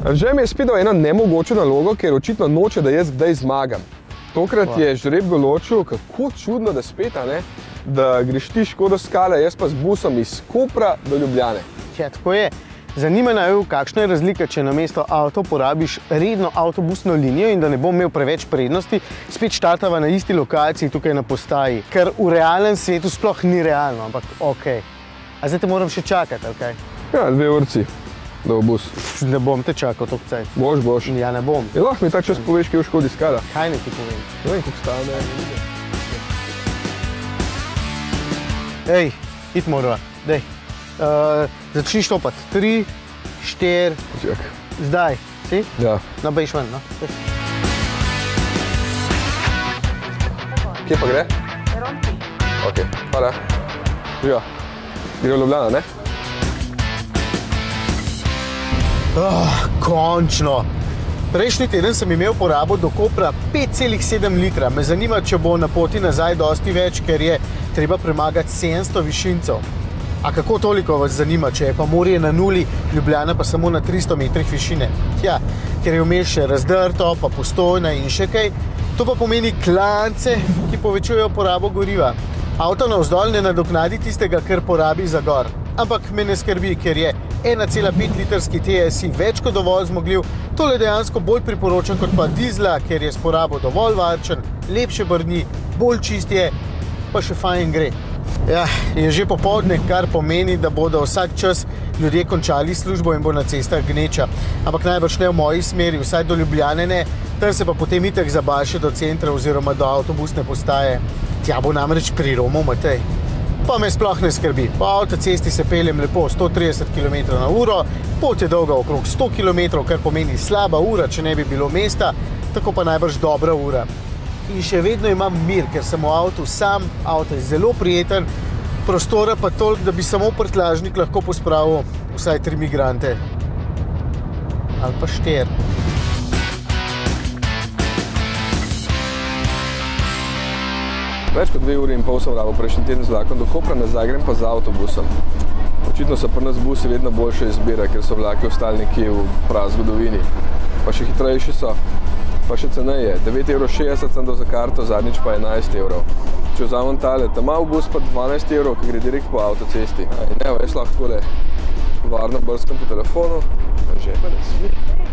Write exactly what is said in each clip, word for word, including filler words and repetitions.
Anže mi je spet dal eno nemogočo nalogo, ker očitno noče, da jaz kdaj zmagam. Tokrat je žreb določil, kako čudno, da spet, a ne, da greš ti Škodo Scala, jaz pa z busom iz Kopra do Ljubljane. Ja, tako je. Zanima me, kakšna je razlika, če namesto avto porabiš redno avtobusno linijo in da ne bom imel preveč prednosti, spet štartava na isti lokaciji tukaj na postaji, ker v realnem svetu sploh ni realno, ampak okej. A zdaj te moram še čakati, ali kaj? Ja, dve urci. Da bo bus. Ne bom te čakal toliko cajt. Boš, boš. Ja, ne bom. Je lahko mi tak čas poveš, kaj je v Škodi Scala? Kaj ne ti povem? Ne vem, kako stane. Ej, it morava. Dej. Uh, začni štopat. Tri, štir. Počak. Zdaj. Si? Ja. No, bejš ven, no. Kje pa gre? Ronki. Ok, hvala. Živa. Gre v Ljubljana, ne? Oh, končno! Prejšnji teden sem imel porabo do Kopra pet celih sedem litra. Me zanima, če bo na poti nazaj dosti več, ker je treba premagati sedemsto višincev. A kako toliko vas zanima, če je pa morje na nuli, Ljubljana pa samo na tristo metrih višine? Ja, ker je vmes še razdrto, pa Postojna in še kaj. To pa pomeni klance, ki povečujejo porabo goriva. Avto navzdol ne nadoknadi tistega, kar porabi za gor. Ampak me ne skrbi, ker je ena cela pet litrski T S I več kot dovolj zmogljiv. Tole dejansko bolj priporočam kot pa dizla, ker je s porabo dovolj varčen, lepše brni, bolj čist je, pa še fajn gre. Ja, je že popoldne, kar pomeni, da bodo vsak čas ljudje končali službo in bo na cestah gneča. Ampak najbrž ne v moji smeri, vsaj do Ljubljane ne, tam se pa potem itak zabaše do centra oziroma do avtobusne postaje. Tja bo namreč pri Romu, Matej. Pa me sploh ne skrbi. Po avtocesti se peljem lepo sto trideset kilometrov na uro, pot je dolga okrog sto kilometrov, kar pomeni slaba ura, če ne bi bilo mesta, tako pa najbrž dobra ura. In še vedno imam mir, ker sem v avtu sam, avto je zelo prijeten, prostora pa toliko, da bi samo prtljažnik lahko pospravil vsaj tri migrante. Ali pa štir. Več kot dve uri in pol sem rabo prejšnji teden z vlakom do Kopra, nazaj grem pa z avtobusom. Očitno so pri nas busi vedno boljša izbira, ker so vlaki ostali nekje v prazgodovini. Pa še hitrejši so, pa še ceneje. devet evrov šestdeset sem dal za karto, zadnjič pa enajst evrov. Če vzamem tale, ta mal bus pa dvanajst evrov, ki gre direkt po avtocesti. In evo, jaz lahko tole varno brskam po telefonu, pa že pa ne sme.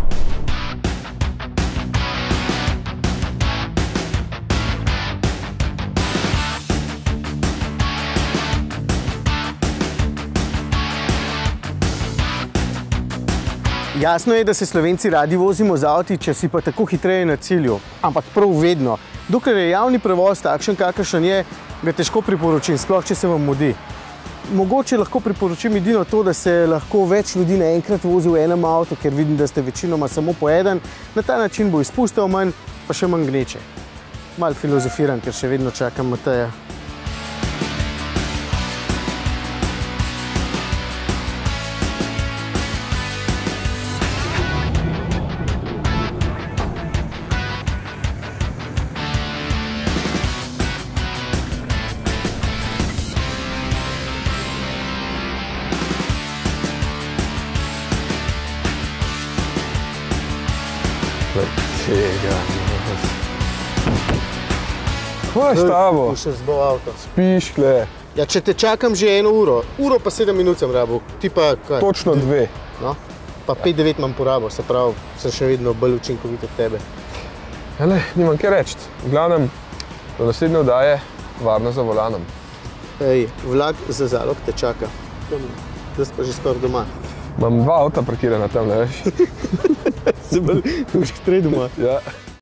Jasno je, da se Slovenci radi vozimo z avti, če si pa tako hitreje na cilju. Ampak prav vedno. Dokler je javni prevoz takšen, kakršen je, ga težko priporočim, sploh če se vam mudi. Mogoče lahko priporočim edino to, da se lahko več ljudi naenkrat vozi v enem avtu, ker vidim, da ste večinoma samo po eden. Na ta način bo izpustil manj, pa še manj gneče. Malo filozofiram, ker še vedno čakam Mateja. Tega, kaj je s tabo? Še zbo avto. Spiš, kle. Ja, če te čakam že eno uro, uro pa sedem minut sem rabil, ti pa kaj? Točno dve. No, pa pet devet imam porabo, se pravi, sem še vedno bolj učinkovit od tebe. Jale, nimam kaj reči. V glavnem, do naslednje oddaje, varno za volanom. Ej, vlak za zalog te čaka. Zdaj si pa že skoraj doma. Imam dva avta parkirana tam, ne veš? Se bolj, boš hitrej doma. Ja.